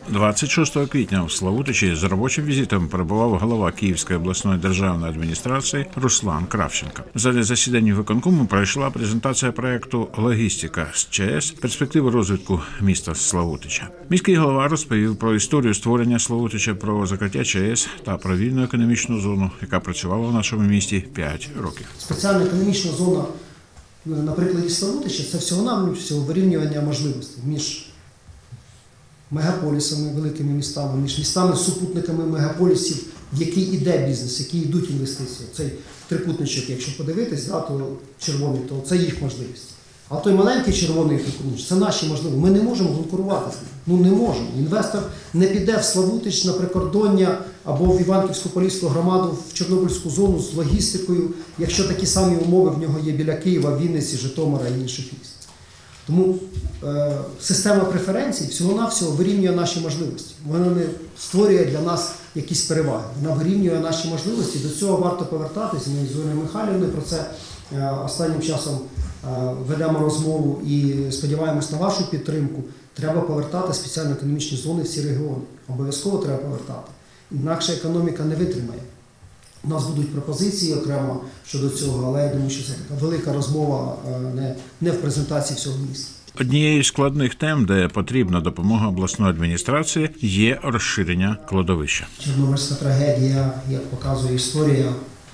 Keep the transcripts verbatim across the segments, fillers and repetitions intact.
двадцять шостого квітня в Славутичі з робочим візитом перебував голова Київської обласної державної адміністрації Руслан Кравченко. В залі засідань виконкому пройшла презентація проєкту «Логістика з ЧАЕС. Перспективи розвитку міста Славутича». Міський голова розповів про історію створення Славутича, про закриття ЧАЕС та про вільну економічну зону, яка працювала в нашому місті п'ять років. Спеціальна економічна зона на прикладі Славутича – це всього-навсього вирівнювання можливостей між мегаполісами, великими містами, між містами-супутниками мегаполісів, в які йде бізнес, в які йдуть інвестиції. Цей трикутничок, якщо подивитись, да, то червоний, то це їх можливість. А той маленький червоний трикутничок – це наші можливості. Ми не можемо конкурувати з ним. Ну не можемо. Інвестор не піде в Славутич на прикордоння або в Івано-Франківську громаду в Чорнобильську зону з логістикою, якщо такі самі умови в нього є біля Києва, Вінниці, Житомира і інших міст. Тому е, система преференцій всього-навсього вирівнює наші можливості. Вона не створює для нас якісь переваги. Вона вирівнює наші можливості. До цього варто повертатися. Ми з Зоєю Михайлівною про це е, останнім часом е, ведемо розмову і сподіваємось на вашу підтримку. Треба повертати спеціальні економічні зони в ці регіони. Обов'язково треба повертати. Інакше економіка не витримає. У нас будуть пропозиції окремо щодо цього, але я думаю, що це така велика розмова не, не в презентації всього міста. Однією з складних тем, де потрібна допомога обласної адміністрації, є розширення кладовища. Чорнобильська трагедія, як показує історія,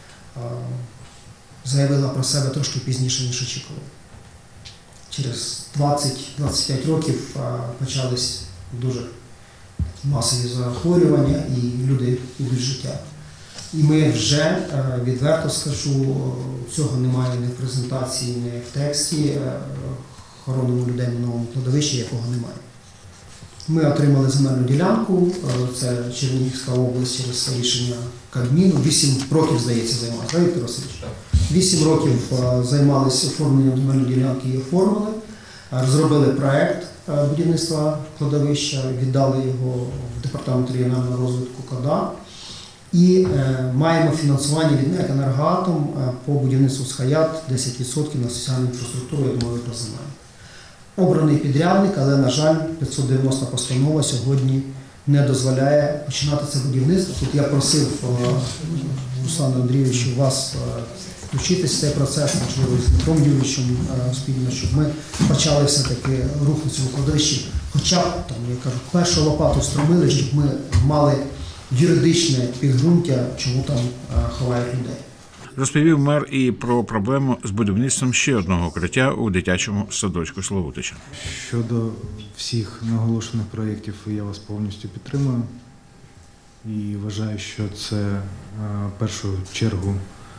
заявила про себе трошки пізніше, ніж очікували. Через двадцять-двадцять п'ять років почались дуже масові захворювання і люди йдуть з життя. І ми вже, відверто скажу, цього немає ні в презентації, ні в тексті, хоронимо людей на новому кладовищі, якого немає. Ми отримали земельну ділянку, це Чернігівська область через рішення Кабміну, вісім років, здається, займалися, так, Віктор Васильович? Вісім років займалися оформленням земельної ділянки і оформили, розробили проєкт будівництва кладовища, віддали його в Департамент регіонального розвитку КОДА. І е, маємо фінансування від НЕК «Енергоатом» по будівництву СХАЯТ десять відсотків на соціальну інфраструктуру, я думаю, ви про це знаєте. Обраний підрядник, але, на жаль, п'ятсот дев'яноста постанова сьогодні не дозволяє починати це будівництво. Тут я просив е, Руслана Андрійовича вас е, включитись в цей процес, можливо, з Дмитром Юрійовичем е, спільно, щоб ми почали все-таки рух на цьому кладовищі. Хоча б, там, я кажу, першу лопату стромили, щоб ми мали юридичне підґрунтя, чому там ховають людей. Розповів мер і про проблему з будівництвом ще одного укриття у дитячому садочку Славутича. Щодо всіх наголошених проєктів я вас повністю підтримую і вважаю, що це в першу чергу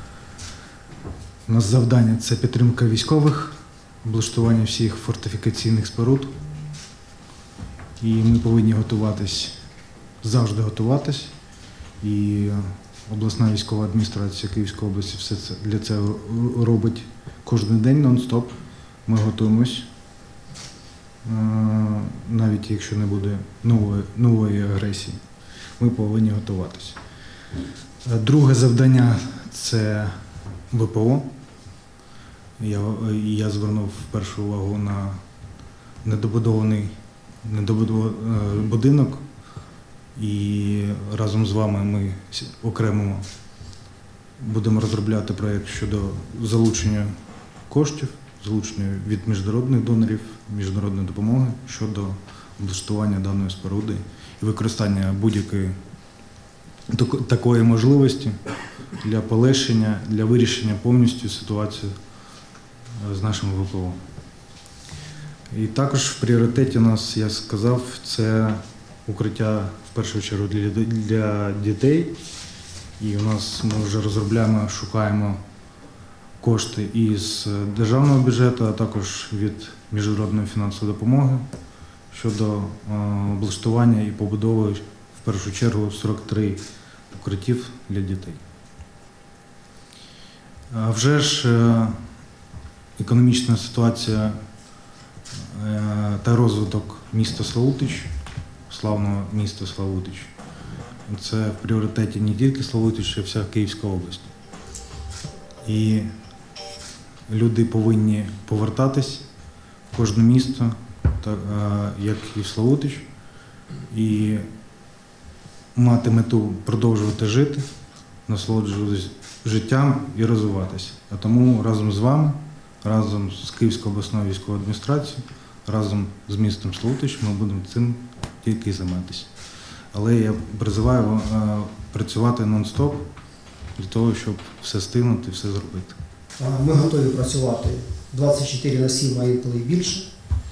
у нас завдання – це підтримка військових, облаштування всіх фортифікаційних споруд, і ми повинні готуватись, завжди готуватись, і обласна військова адміністрація Київської області все це для цього робить кожен день нон-стоп. Ми готуємось, навіть якщо не буде нової, нової агресії, ми повинні готуватись. Друге завдання – це ВПО. Я, я звернув першу увагу на недобудований, недобудований будинок. І разом з вами ми окремо будемо розробляти проєкт щодо залучення коштів, залучення від міжнародних донорів, міжнародної допомоги щодо облаштування даної споруди і використання будь-якої такої можливості для полегшення, для вирішення повністю ситуації з нашим ВПО. І також в пріоритеті у нас, я сказав, це укриття в першу чергу для, для дітей. І у нас ми вже розробляємо, шукаємо кошти із державного бюджету, а також від міжнародної фінансової допомоги щодо е, облаштування і побудови в першу чергу сорок три укриттів для дітей. А вже ж е, економічна ситуація е, та розвиток міста Славутич, славного міста Славутич. Це в пріоритеті не тільки Славутич, а й вся Київська область. І люди повинні повертатись в кожне місто, так, як і в Славутич. і мати мету продовжувати жити, насолоджуватися життям і розвиватися. А тому разом з вами, разом з Київською обласною військовою адміністрацією, разом з містом Славутич ми будемо цим тільки займатися. Але я призиваю працювати нон-стоп для того, щоб все стигнути, все зробити. Ми готові працювати двадцять чотири на сім, а інколи і більше.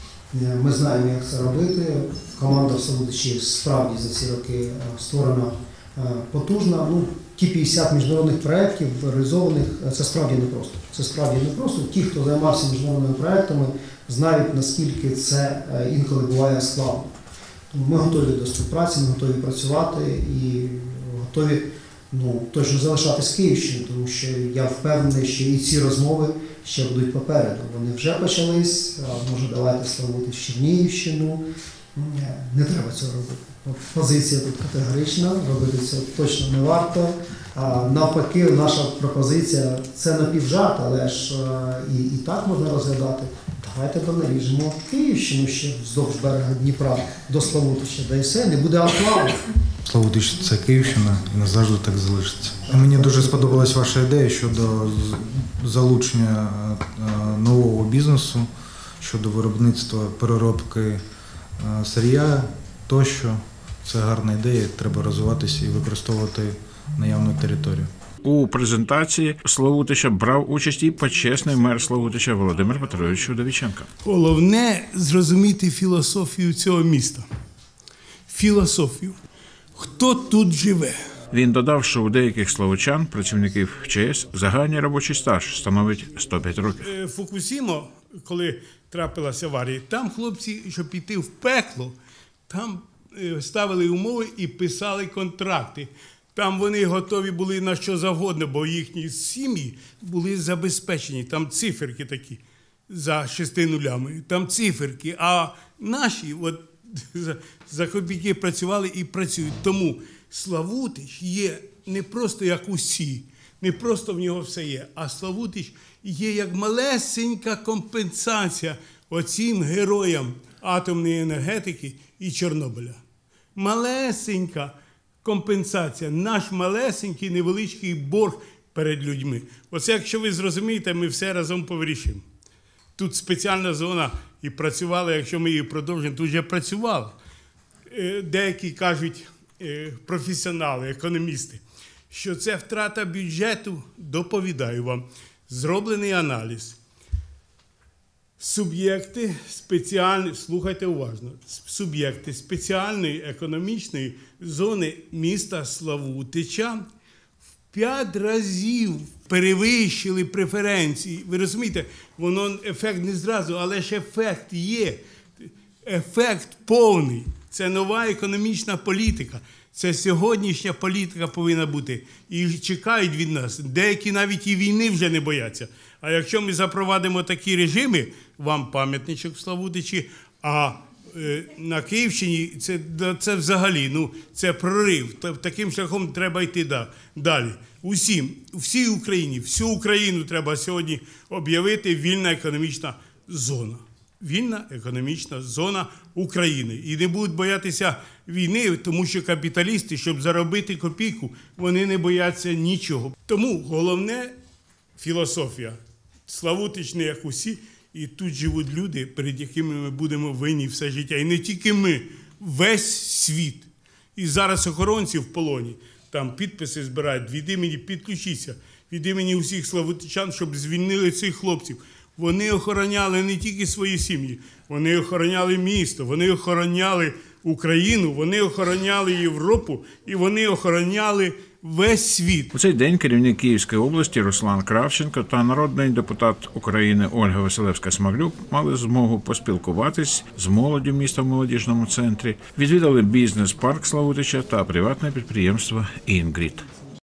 Ми знаємо, як це робити. Команда в Славутичі справді за ці роки створена потужна. Ну, ті п'ятдесят міжнародних проєктів реалізованих, це справді непросто. Це справді непросто. Ті, хто займався міжнародними проєктами, знають, наскільки це інколи буває складно. Ми готові до співпраці, ми готові працювати і готові ну, точно залишатись Київщиною, тому що я впевнений, що і ці розмови ще будуть попереду. Вони вже почались, а може давайте Славутич в Чернігівщину. Не треба цього робити. Позиція тут категорична, робити цього точно не варто. А навпаки, наша пропозиція – це напівжарт, але ж і, і так можна розглядати. Давайте донаріжемо Київщину ще вздовж берега Дніпра до Славутича, да і все, не буде анклаву. Славутич – це Київщина і назавжди так залишиться. Мені дуже сподобалась ваша ідея щодо залучення нового бізнесу, щодо виробництва, переробки сир'я тощо. Це гарна ідея, треба розвиватися і використовувати наявну територію. У презентації Славутича брав участь і почесний мер Славутича Володимир Петрович Удовіченко. Головне – зрозуміти філософію цього міста. Філософію. Хто тут живе? Він додав, що у деяких славутчан, працівників ЧАЕС, загальний робочий стаж становить сто п'ять років. Фукусімо, коли трапилася аварія, там хлопці, щоб піти в пекло, там ставили умови і писали контракти. Там вони готові були на що завгодно, бо їхні сім'ї були забезпечені. Там циферки такі за шести нулями, там циферки. А наші от, за, за копійки працювали і працюють. Тому Славутич є не просто як усі, не просто в нього все є, а Славутич є як малесенька компенсація оцім героям атомної енергетики і Чорнобиля. Малесенька компенсація, наш малесенький невеличкий борг перед людьми. Оце, якщо ви зрозумієте, ми все разом повирішимо. Тут спеціальна зона і працювала, якщо ми її продовжимо, тут вже працювала. Деякі кажуть, професіонали, економісти, що це втрата бюджету, доповідаю вам, зроблений аналіз. Суб'єкти спеціальні, слухайте уважно, суб'єкти спеціальної економічної зони міста Славутича в п'ять разів перевищили преференції. Ви розумієте, воно ефект не зразу, але ж ефект є. Ефект повний. Це нова економічна політика. Це сьогоднішня політика повинна бути. І чекають від нас. Деякі навіть і війни вже не бояться. А якщо ми запровадимо такі режими, вам пам'ятничок в Славутичі, а е, на Київщині це, це взагалі, ну, це прорив. Таким шляхом треба йти да, далі. Усім, всій Україні, всю Україну треба сьогодні об'явити вільна економічна зона. Вільна економічна зона України. І не будуть боятися війни, тому що капіталісти, щоб заробити копійку, вони не бояться нічого. Тому головне – філософія. Славутич не як усі, і тут живуть люди, перед якими ми будемо винні все життя. І не тільки ми, весь світ. І зараз охоронці в полоні, там підписи збирають, від імені підключіться, від імені усіх славутичан, щоб звільнили цих хлопців. Вони охороняли не тільки свої сім'ї, вони охороняли місто, вони охороняли Україну, вони охороняли Європу і вони охороняли весь світ. У цей день керівник Київської області Руслан Кравченко та народний депутат України Ольга Василевська-Смаглюк мали змогу поспілкуватись з молоддю міста в молодіжному центрі, відвідали бізнес-парк Славутича та приватне підприємство «Інгрід».